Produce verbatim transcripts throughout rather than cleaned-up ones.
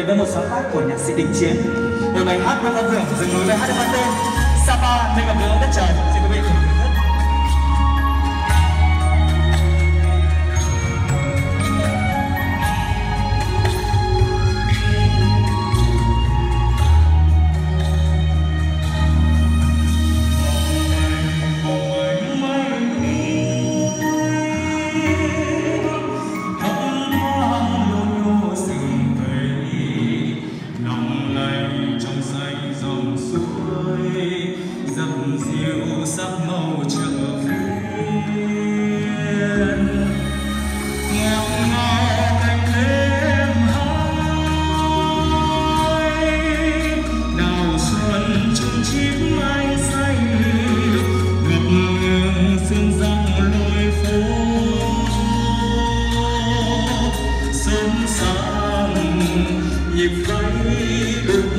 với một sáng tác của nhạc sĩ Đình Chiến. Một bài hát với âm hưởng dừng núi bài hát được mang tên Sapa nơi gặp gỡ đất trời. Xin quý vị cùng thưởng thức. sắc màu chợ phiên nghèo ngào cánh đêm hai đào xuân chung chim anh say ngập ngừng sương răng lối phố sớm sáng nhịp váy đúng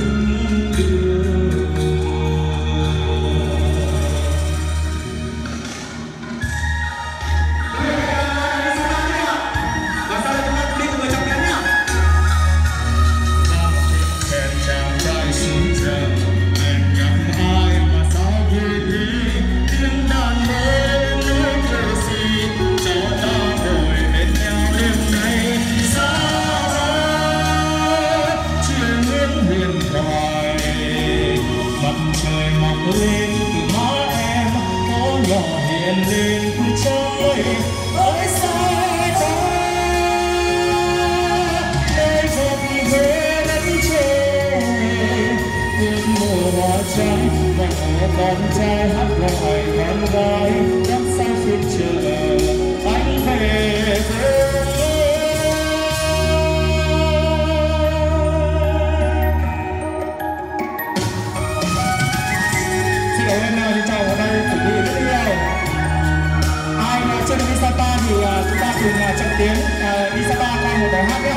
lên từ má em có nhỏ hiện lên từ trôi ơi xa ta nơi dòng về đất trời quên mùa hoa trái và con trai hát gọi con gái đắm say phiên chờ anh về quê. Hôm nay thì chào ở đây phục vụ rất nhiều. Ai chưa được đi Sapa thì uh, chúng ta cùng uh, chọn tiếng uh, đi Sapa qua một bài hát nhé.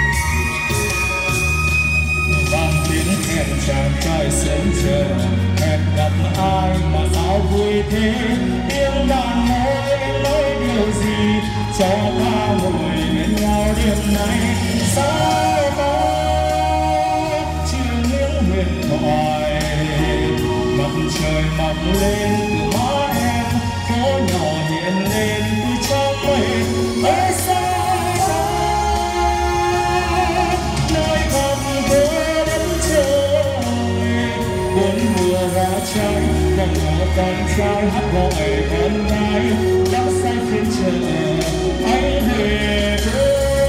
Vang tiếng hẹn chàng trai sớm chờ hẹn gặp ai mà sao vui thế tiếng đàn môi nói điều gì cho ta ngồi bên nhau đêm nay sao ta chưa những huyền thoại mặt trời mọc lên từ má em phố nhỏ hiện lên từ trong mây ở xa xa nơi gặp gỡ đất trời cuốn mùa hoa trái và ngõ con trai hát gọi con gái đã say phiên chờ anh về quê.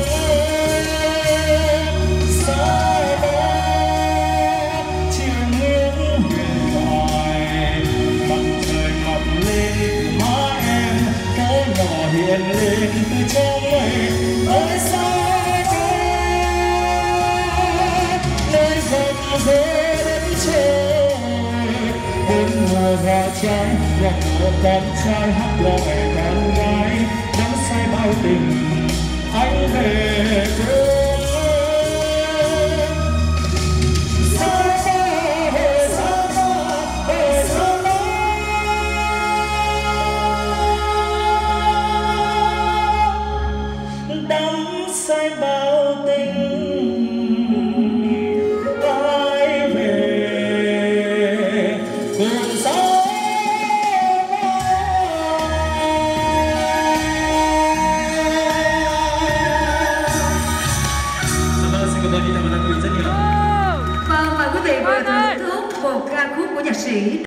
Hiện lên từ trong mây ở xa xa nơi dòng về đất trời bên mùa hoa trái và mùa con trai hát gọi con gái đắm say bao tình anh về quê. Say bao tình ai về cùng gió Xin cảm ơn chị Thảo Vân rất nhiều. Vâng, mời quý vị vừa thưởng thức một ca khúc của nhạc sĩ